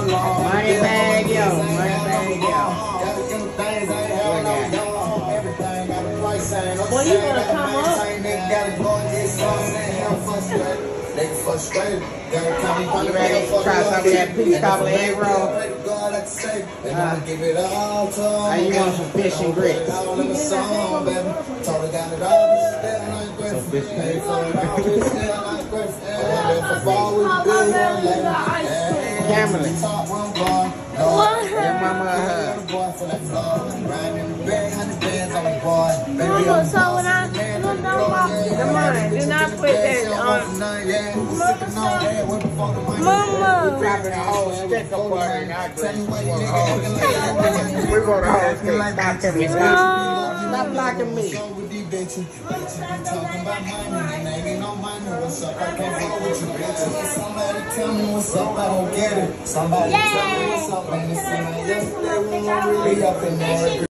Money bag, yo. Money bag, yo. Boy, you gonna come up? You ready to try some of that peach cobbler egg roll? You want some fish and grits? Some fish and grits. Gambling. Your mama Mama, so when I look down my money, do not put that on. Mama. we're dropping a whole stick of butter in our grits. We're going to whole stick. Stop blocking me. Stop blocking me. Somebody tell me what's up, I don't get it. Somebody tell me what's up, and it's yesterday we weren't really up in there.